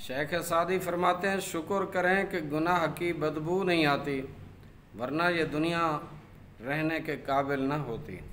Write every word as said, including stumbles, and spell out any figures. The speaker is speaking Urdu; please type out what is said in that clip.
شیخ سعدی فرماتے ہیں شکر کریں کہ گناہ کی بدبو نہیں آتی، ورنہ یہ دنیا رہنے کے قابل نہ ہوتی۔